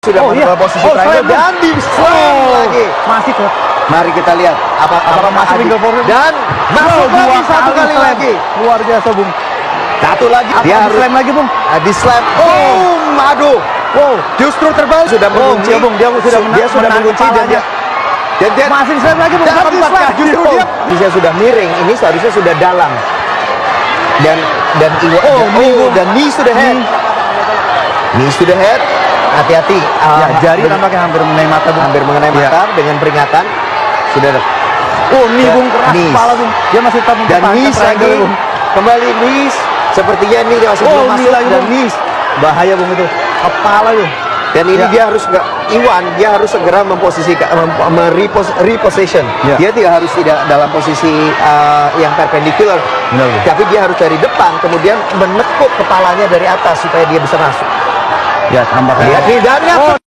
Sudah mencoba posisi triangle dan di slam lagi. Masih ke. Mari kita lihat apakah masuk finger four dan masuk lagi satu kali lagi. Luar biasa, Bung. Satu lagi. Dia harus slam lagi, Bung. Di slam. Boom, aduh. Wow, justru terbalik. Sudah mengunci, Bung. Dia sudah mengunci dan dia masih slam lagi, Bung. Dan di slam justru dia sudah miring. Ini seharusnya sudah dalam. Dan knee to the head. Knee to the head. Hati-hati. Jari tampaknya hampir mengenai mata, Bung. Hampir mengenai mata dengan peringatan. Sudah. Knee, Bung, keras kepala, Bung. Dia masih tetap dan knees lagi. Bung. Kembali knees. Sepertinya ini dia masih belum masuk lagi, dan Bung. knees. Bahaya, Bung, itu. Kepala itu. Dan ini dia harus dia harus segera memposisikan reposition. Dia tidak dalam posisi yang perpendicular. Tapi dia harus dari depan kemudian menekuk kepalanya dari atas supaya dia bisa masuk. Ya, tampaknya. Lihat nih dan